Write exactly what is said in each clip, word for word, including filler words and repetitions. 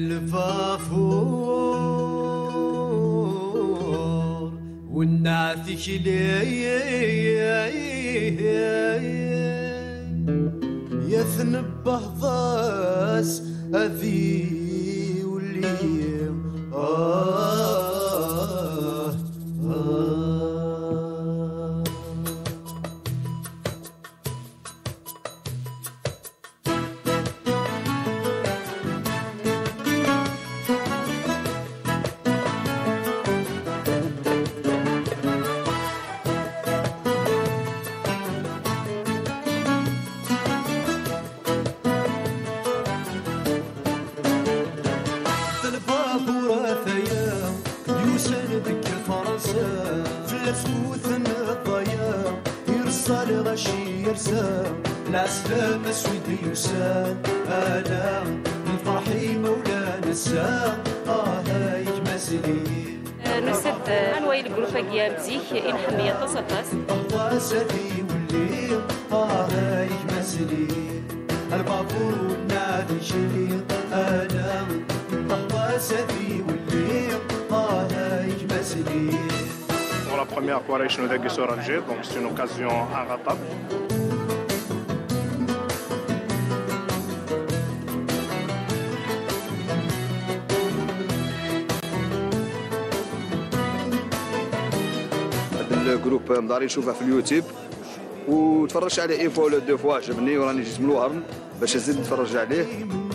الفافور والنعثك لي يثنبه ضاس أذي ولي آه آه العسلام سويدي يسان أنا من فرحي مولانا السام آه هايك مسلي نسد أنواع الجروب أجيال مزيك إن حمية تصفص الله سدي والليل آه هايك مسلي البابور والنادي شليل أنا الله سدي والليل آه هايك مسلي. Pour la première fois, je suis sur Alger, donc c'est une occasion inratable. الجروب مداري نشوفه في اليوتيوب وتفرجت عليه اي فوا ولا دو فوا عجبني وراني جيت من الوهرن باش نزيد نتفرج عليه.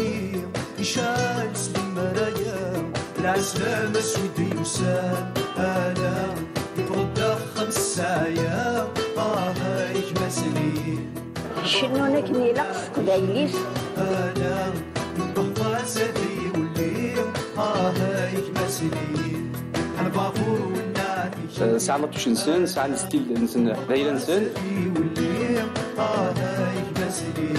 العسلام سويدي يسان انا يتغدى خمس ساعات اه هايك مسلي شنو نكني لقص قبايليس انا الله سدي والليل اه هايك مسلي البابور والنادي ساعة لا توش نسان ساعة الستيل نسان دايرة نسان والليل اه هايك مسلي.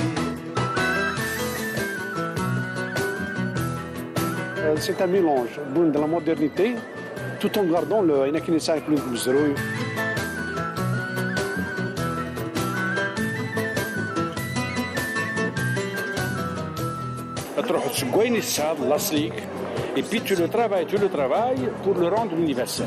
C'est un mélange de la modernité tout en gardant le Inakinesa avec le Guzroy. Tu vas te gagner ça, l'aslique, et puis tu le travailles, tu le travailles pour le rendre universel.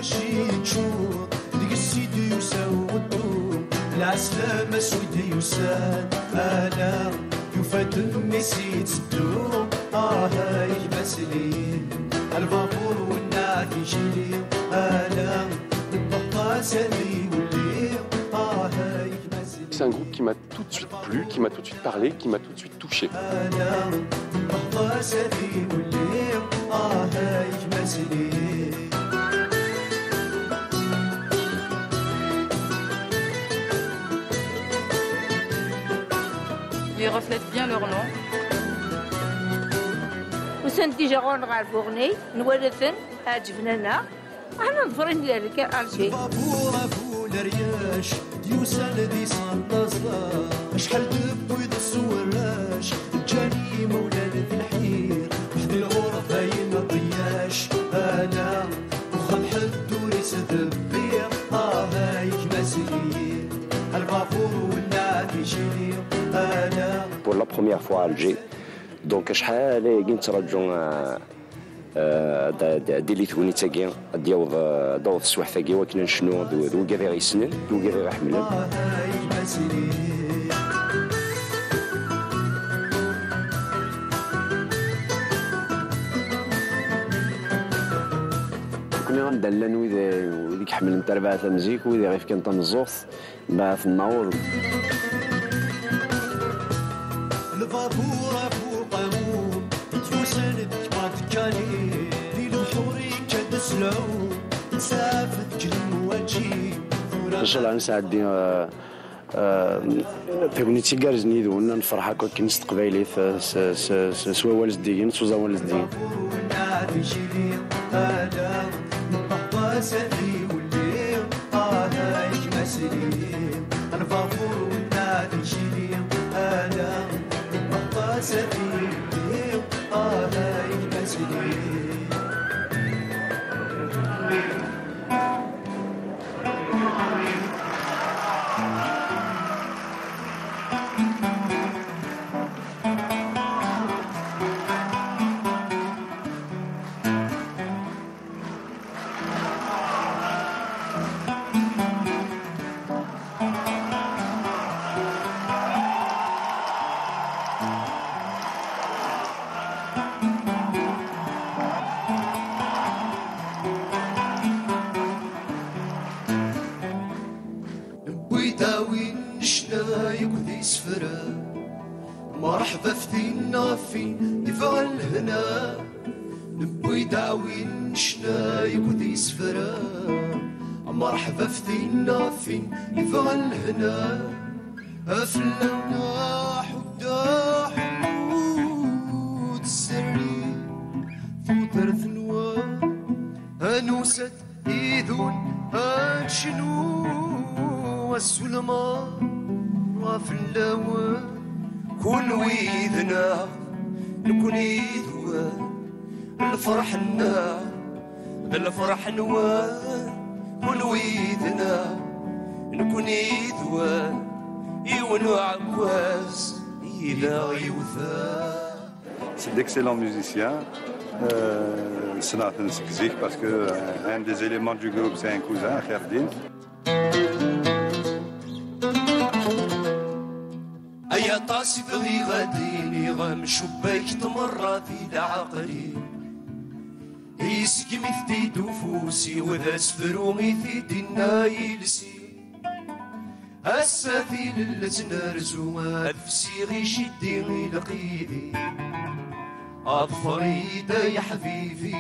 آه هايك مسلي البابور والنادي شيلي أنا بالضبط سلي والليل آه هايك مسلي. C'est un groupe qui m'a tout de suite plu, qui m'a tout de suite parlé, qui m'a tout de suite touché. أنا بالضبط سلي والليل آه هايك مسلي. Ils reflètent bien leur nom. وسنتي جاغون غالفورني نورثن عجبنا لنا انا نظرين ذلك ارجي بابور ابو الرياش ديوسان دي سانتازلا شحال دبويض السوراش جاني مولانا في الحير وحدي الغرفه ينضياش انا وخا الحد وريس دبير اه هايك مسلي البابور والنادي شيلي انا. Pour la première fois à Alger. دونك شحال كنت ترجعوا دي ليثوني تاكيا ديال دور السواح ثاكي وكنا نشنو ذو كافي غي سنن ذو كافي غي حملن كنا غندلن وذيك حملن تربعة مزيك وذي غيف كان تنزوث بعث النور البابور ابو قانون تيوسن كالي في الحوري كتسلو مسافة كلم وجهي ان شاء الله نساعدني تبني تيكارز نيدو ان نفرح هكا كي نستقبالي سوا والدين سوزا والدين ففتينا فين يبغى الهنا نبوي داوي نشنا يبودي سفرا مرحبا فتينا فين يبغى الهنا أفلنا حدا حمود السري فوتر ثنوا أنوست إيذون أنشنو والسلمى وفلاوة كل ويدنا نكون إيذوا الفرح لنا الفرح نوا كل ويدنا نكون إيذوا C'est d'excellents musiciens. Euh, Snathan Skzik, parce que euh, un des éléments du groupe, c'est un cousin, Kherdin. أيا طاسي بغي غاديني غامشو بايك تمرة في عقلي يسقي مثدي دفوسي وذا سفرومي في دينا يلسي السفيل اللي تنرزو الفسي غيشدي غي لقيدي أظفري يا حبيبي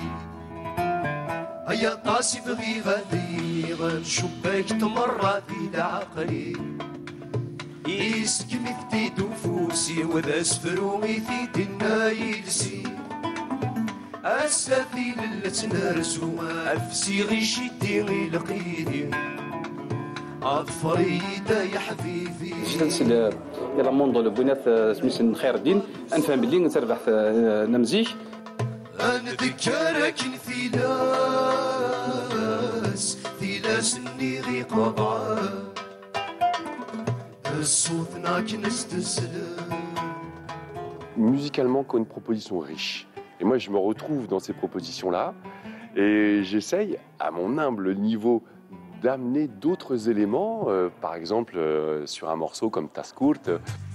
هيا طاسي بغي غادي غنشوف باك تمرة في عقلي يسكي مثدي دفوسي وذا سفرومي في دينا يلسي السفيل اللي تنرزو الفسي غيشدي غي لقيدي أظفريدة يا حبيبي سلسل يلا موندو البنات سميسن خير الدين أنفهم باللي نتربح في نمزيك أنا ذكرك ثلاس ثلاس نيغي قضاء الصوت ناكن استسلم. Musicalement, quand une proposition riche. Et moi, je me retrouve dans ces propositions-là et j'essaye, à mon humble niveau, d'amener d'autres éléments, euh, par exemple euh, sur un morceau comme Taskourt.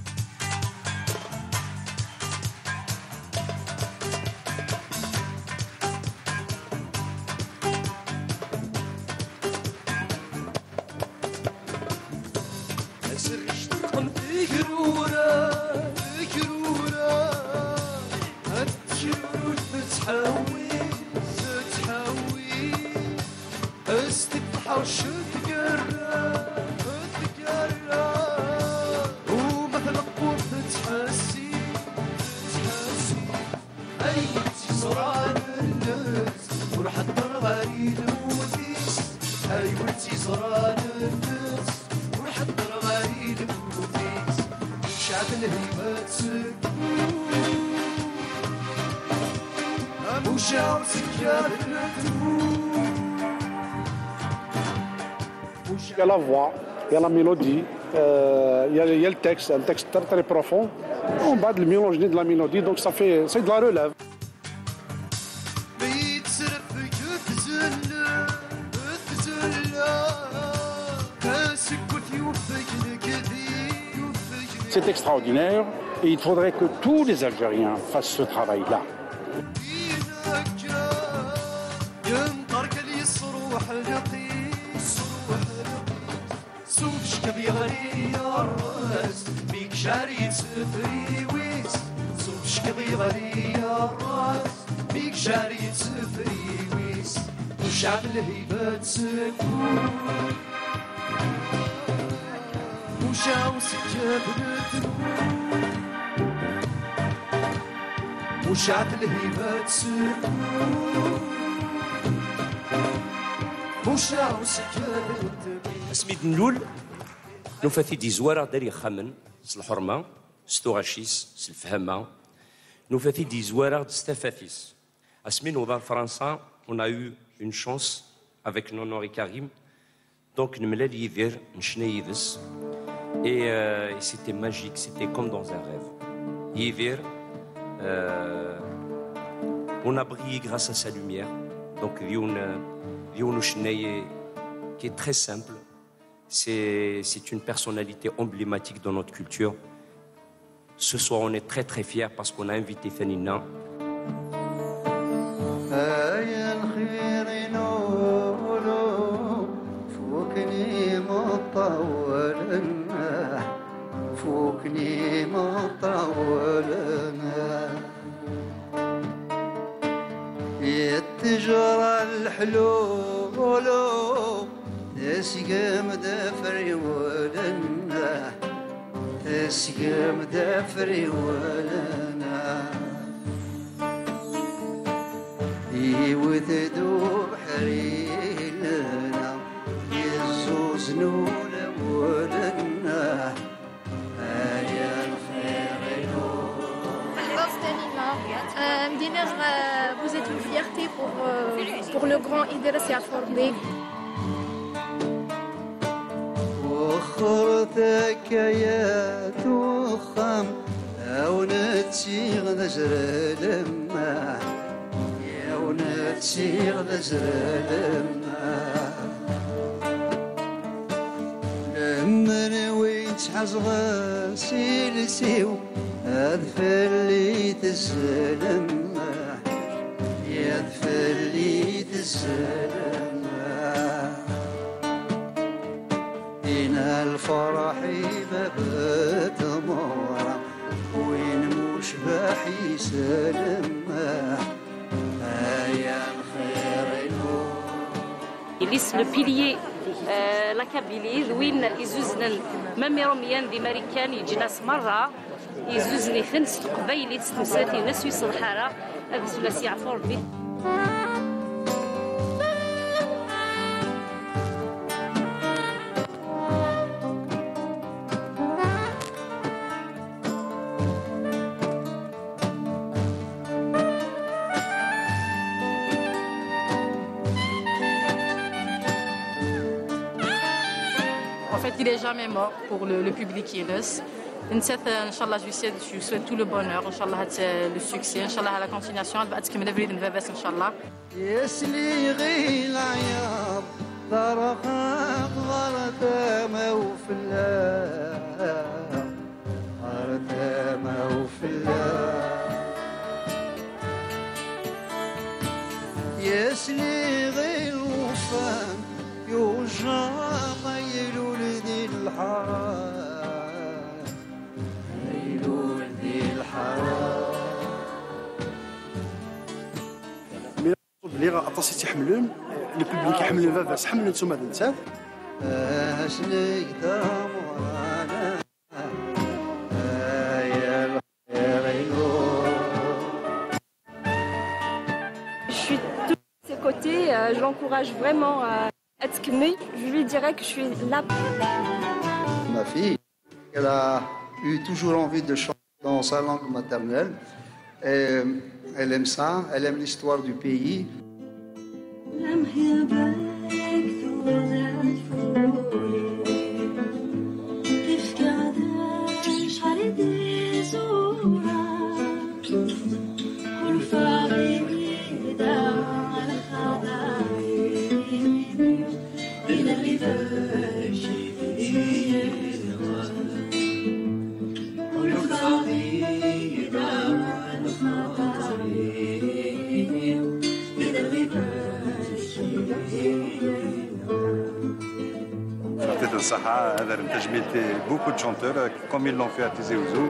Il y a la voix, il y a la mélodie, euh, il, y a, il y a le texte, un texte très très profond. On bat de le mélange de la mélodie, donc ça fait, c'est de la relève. C'est extraordinaire et il faudrait que tous les Algériens fassent ce travail-là. وشعب الهيبات وشعب سكات اسمي دنلول نوفاتي دي زوارة داري خامن الحرمة ستوغاشيس الفهمة نوفاتي دي زوارة ستافافيس اسمي نوضا فرنسا on a eu une chance avec Nonori Karim donc نملال يدير نشنا يدس et, euh, et c'était magique, c'était comme dans un rêve. Yéver, euh, on a brillé grâce à sa lumière. Donc, Lyon qui est très simple. C'est, c'est une personnalité emblématique dans notre culture. Ce soir, on est très très fiers parce qu'on a invité Fanina. يفوكني مطولنا يتجرى الحلول تسقم دفري ولنا تسقم دفري ولنا يوثدو بحري لنا يزوز نول ولنا يا الخير Euh, Mdiner, euh, vous êtes une fierté pour, euh, pour le grand Idriss Afrorbé. وخرتك يا توخم أو نتسيغ نزر لما أو نتسيغ نزر لما لما نويت حزغ سيلسيو أذفر لي تسلم يذفر لي تسلم إن الفرح ببت مورا وين مش بحي سلم يا الخير يليس لو بيليي لا كابيلي وين يزوزن مامي روميان دي ماريكان يجناس مرة يزوزني ثنس قبيلي تستمساتي ناس يوصل الحارة هذا ثلاثي عفور بي En fait, il n'est jamais mort pour le, le public Yunus. Inch'Allah, je lui souhaite, je lui souhaite tout le bonheur, Inch'Allah, le succès, Inch'Allah, la continuation. Inch'Allah. يسلي غير عياض ضرخا غرتما وفلا غرتما وفلا يسلي غير وفان يوجع غيلو لذي الحرام غيلو لذي الحرام اللي غاطاسي تيحملون لو بوبليك يحملوا باباس حملوا نتوما الانسان اش نقدر مورانا يا Je suis de ses côtés, euh, je l'encourage vraiment à être mais je lui dirais que je suis là. Ma fille, elle a eu toujours envie de chanter dans sa langue maternelle. Et elle aime ça, elle aime l'histoire du pays. هذا تجميل beaucoup de chanteurs comme ils l'ont fait à Tizi Ouzou.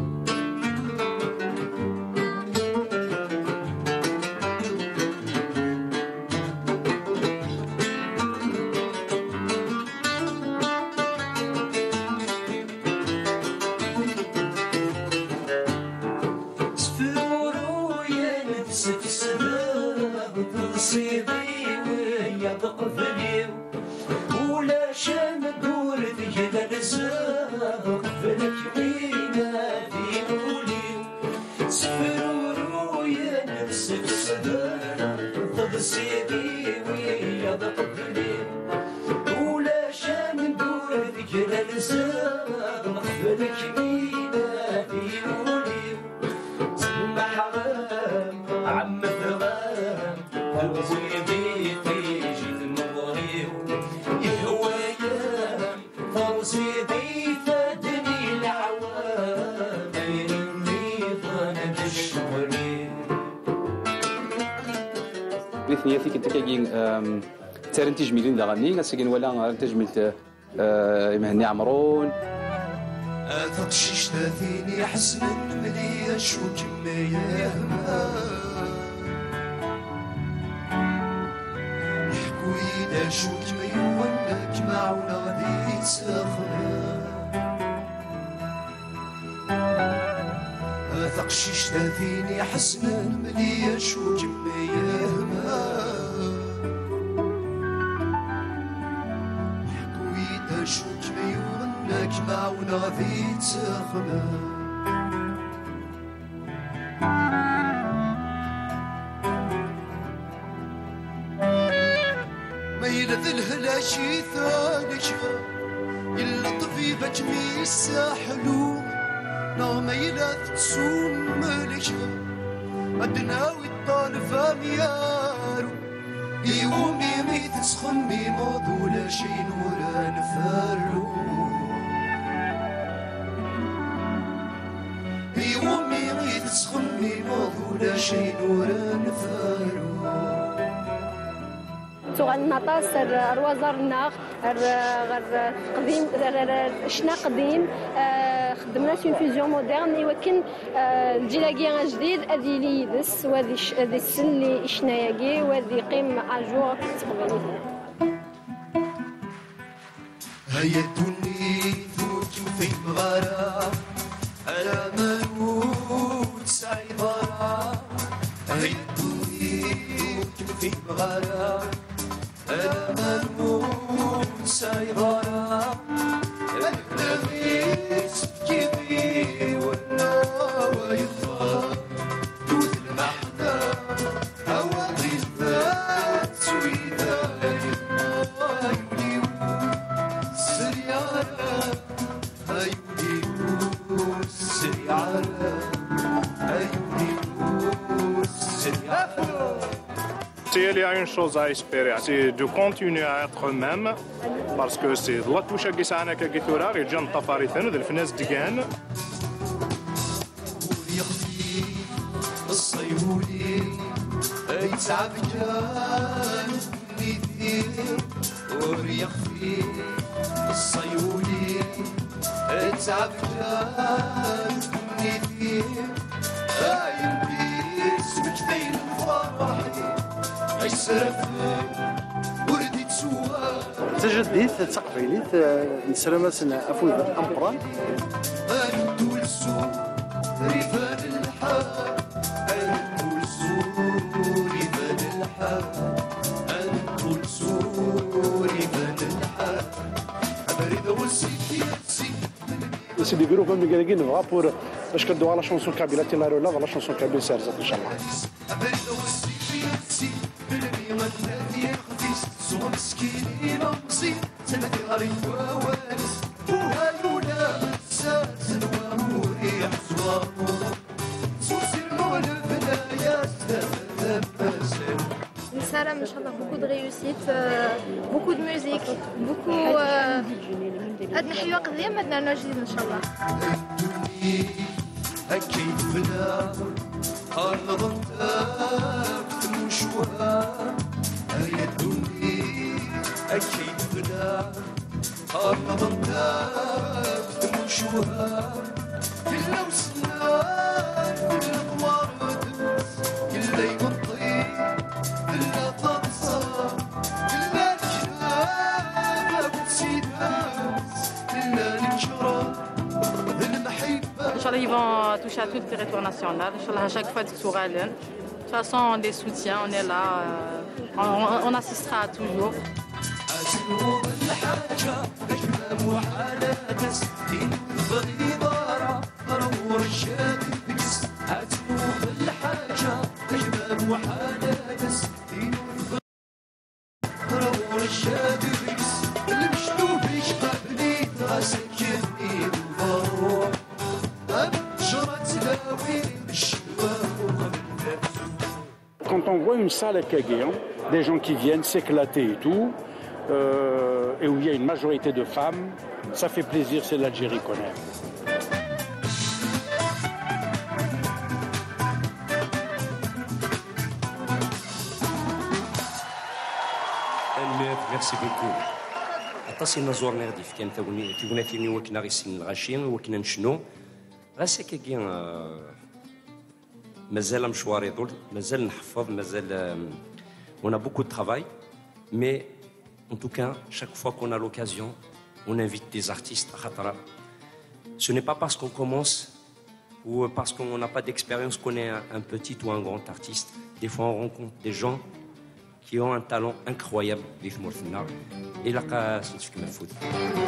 ثنياتي كنت كاين تارن تجميلين دا غني ساكن ولا تجميلت مهني عمرون أتقشيش تاثيني حسنا مليا شو كمية هما يحكوا إذا شو كمية ونك معونا غادي تسخنا أتقشيش تاثيني حسنا مليا شو كمية هما يحكوا إذا شو كمية ونك معونا غادي تسخنا ميلة الهلاشي ثاني شغل إلا طبيبة ميسا حلو نا ميلة تسوم ملشغل أدناوي الطالفة ميارو يومي ميت تسخمي موضوع شي نورا نفرو يومي ميت تسخمي موضوع شي نورا نفرو سوغال نطاس الوزر الناغ غير قديم شنا قديم خدمنا سون فيزيون مودرن ولكن الجيلاكي جديد هذه لي يدس وهذه هذه السن اللي اشناياكي وهذه قيم اجور تقبلي هيا الدنيا ثوت في مغارة على مروت سعيدارة هيا الدنيا ثوت في مغارة أنا ملموس سيغارة النغيس كيفي والنوى يطفى دوث المحنة هواقي الذات سويدة يوليو سريعة يوليو سريعة يوليو سريعة. Il y a une chose à espérer, c'est de continuer à être eux-mêmes, parce que c'est la touche qui s'en a qui tourne et John Tafarithen de l'Fnes Digan. تجديد تقبيليت نسرم سنة أفوز أمبران أنتو السوق ريفان الحار أنتو السوق ريفان الحار أنتو السوق ريفان الحار أبرد وسيتي سي دي جروب من قاعدين نبغى بور باش كدوا على شونسون كابيلا تيلا رولا على شونسون كابيل سارزات إن شاء الله أبرد وسيتي بالمية ثلاثين خفيس سوى مسكين مصير سنتي غريب ووانس وهايونا ساسن وموريح زوامو سوسي المغل بنايات تفسر Salam, Inch'Allah, beaucoup de réussite, euh, beaucoup de musique, beaucoup. أدنى حلوة قديم أدنى جديد إن شاء الله. أكيد بلا أرض في المشوار هيا الدنيا أكيد بلا أرض في المشوار كلا وسنان كلا ضوار دمس كلا يمطي كلا تنصر كلا نشرب بتسيداس كلا نشرب المحبة. Inch'Allah, ils vont toucher à tout le territoire national. Inch'Allah, à chaque fois de Souralen. De toute façon, on les soutient, on est là, euh, on, on assistera toujours. Quand on voit une salle à Kaguéan, des gens qui viennent s'éclater et tout, euh, et où il y a une majorité de femmes, ça fait plaisir, c'est l'Algérie qu'on aime. Merci beaucoup à عطاسينا زورنا غادي في كان تاوني تيقولنا فيني وكنا غير سن الغاشين وكنا نشنو غاسا كي مازال مشوار يطول مازال نحفظ مازال on a beaucoup de travail mais en tout cas chaque fois qu'on a l'occasion on invite des artistes à Khatara. Ce n'est pas parce qu'on commence ou parce qu'on n'a pas d'expérience qu'on est un, un petit ou un grand artiste. Des fois on rencontre des gens qui ont un talent incroyable et là c'est ce qui m'a foutu.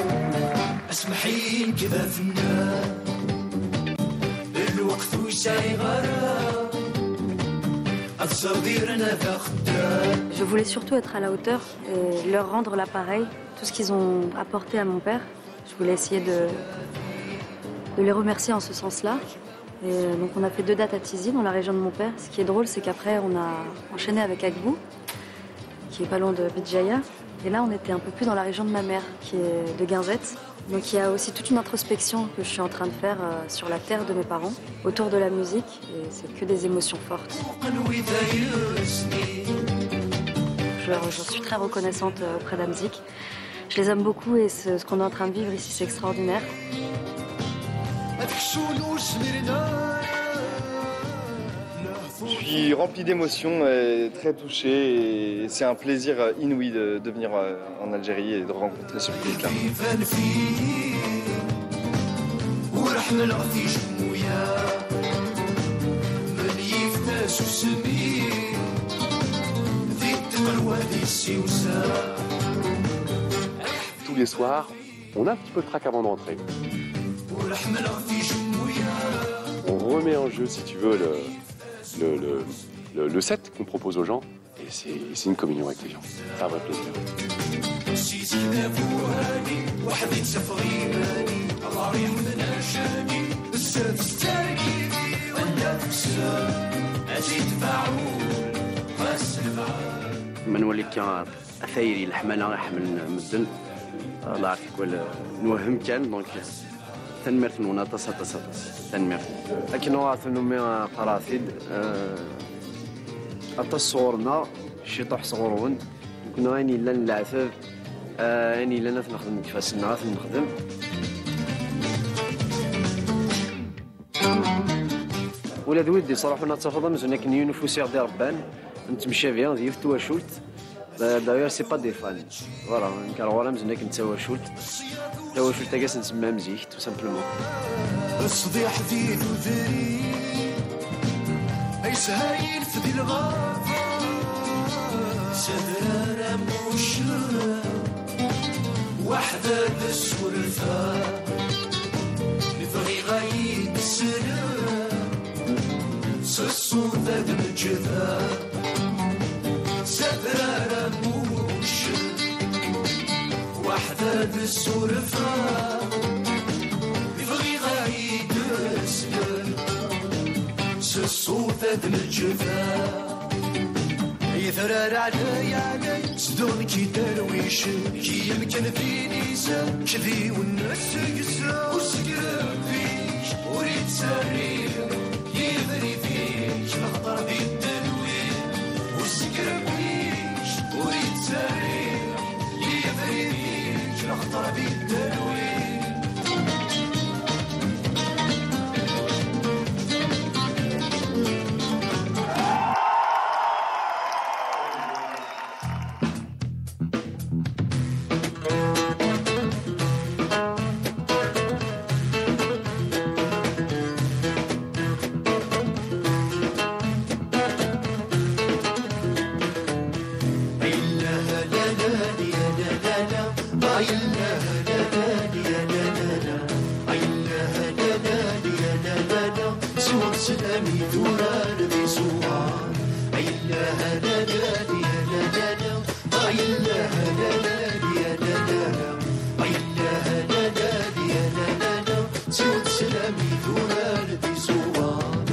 Je voulais surtout être à la hauteur et leur rendre l'appareil, tout ce qu'ils ont apporté à mon père. Je voulais essayer de, de les remercier en ce sens-là. Et donc on a fait deux dates à Tizi, dans la région de mon père. Ce qui est drôle, c'est qu'après on a enchaîné avec Agbou, qui est pas loin de Bidjaya. Et là on était un peu plus dans la région de ma mère, qui est de Guinzette. Donc il y a aussi toute une introspection que je suis en train de faire euh, sur la terre de mes parents, autour de la musique, et c'est que des émotions fortes. Je, je suis très reconnaissante auprès d'Amzik. Je les aime beaucoup et ce, ce qu'on est en train de vivre ici, c'est extraordinaire. Je suis rempli d'émotions et très touché. Et c'est un plaisir inouï de, de venir en Algérie et de rencontrer ce public-là. Tous les soirs, on a un petit peu de trac avant de rentrer. On remet en jeu, si tu veux, le, le, le, le, le set qu'on propose aux gens. Et c'est une communion avec les gens. C'est un vrai plaisir. من ولي كان أثيري الحملة يحمل مدن الله يعطيك نوهم كان دونك تنمرت نونا تصا تصا تصا تنمرت لكن هو ثنومي قراثيد التصورنا شي طح صغرون كنا غاني لا نلعثب اني لا نخدم كفاسنا نخدم ولاد ودي صراحه انا تفضل مزنا كني نفوسي غدي ربان نتمشى بيان ديال تواشولت داير سي با دي فان فوالا كنغورا مزنا كنتواشولت تواشولت كاس نسمى مزيك تو سامبلومون الصديح في الذري اي سهايل في دي الغابه سدرارة مشرة وحدة السورفة نبغي غايد السنة سسو ذاك الجذا سدرارة مشرة وحدة السورفة نبغي غايد السنة سسو ذاك الجذا يثرر علي علي صدون كي درويش كي يمكن فيني سا كذي والناس يسا وسكر فيك وريد سرير يذري فيك نخطر في التنوير وسكر فيك وريد سرير يذري فيك نخطر في التنوير سلامي دوران بسوار أي الله